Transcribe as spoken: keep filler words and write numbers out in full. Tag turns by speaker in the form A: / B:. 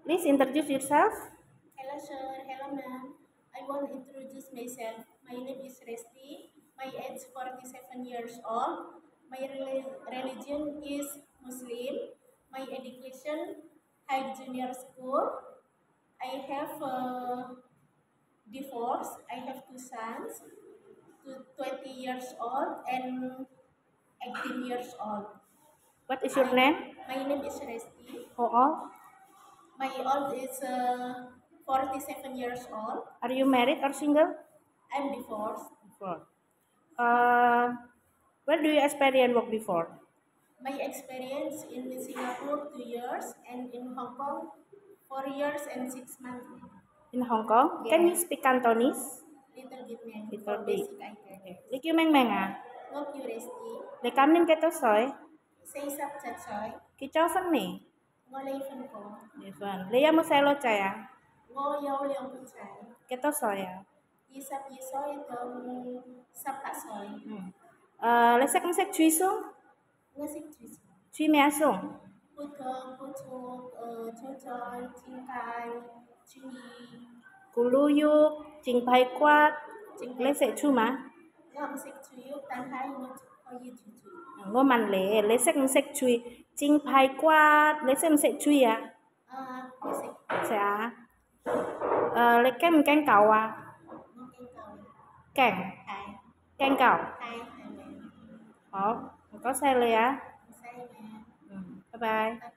A: Please introduce yourself.
B: Hello sir, hello ma'am. I want to introduce myself. My name is Resti. My age forty-seven years old. My reli- religion is Muslim. My education high junior school. I have a divorce. I have two sons, two- twenty years old and eighteen years old.
A: What is your
B: I,
A: name?
B: my name is Resti.
A: How old?
B: My old is uh, forty-seven years old.
A: Are you married or single?
B: I'm divorced.
A: Before. Uh, where do you experience work before?
B: My experience in Singapore two years and in Hong Kong four years and six months.
A: In Hong Kong? Can you
B: Yeah,
A: speak Cantonese?
B: little bit man
A: Little
B: for
A: bit.
B: basic I can.
A: Okay. Lịch yêu meng meng à?
B: No curiosity.
A: Lịch cảm nên cái tao soi.
B: Say sắp chặt sỏi.
A: Cái cháu phân nè.
B: Ngô lấy phân cổ.
A: Dạ vâng. Lý em xe lo chạy à?
B: Ngô dâu liang phân sải.
A: Cái tao soi à?
B: Y sắp y sỏi tôm sắp tạ sỏi.
A: Ừ. Ờ, lấy sách sách truy xuống.
B: Ngô xích truy sỏi.
A: Truy mẹ xuống.
B: Put thơm, put thuốc, chú tròn, chinh cài, chú nhì.
A: Cú lưu dục, trình bày quát.
B: Chinh
A: Lấy sẽ chú mà.
B: ngâm xích chú dục tan thái ngô có gì chú chú.
A: Ngô màn lệ, lấy sách sách truy. Trình bày quát. Lấy sách sách truy à?
B: À, ngô xích.
A: Sẽ à? Ờ, lấy canh canh cầu à?
B: Ngô canh cầu.
A: Canh.
B: Hai.
A: Canh cầu.
B: Hai. Hai mẹ.
A: Ồ, có xe lì á?
B: Say mẹ.
A: Ừ. Bye bye.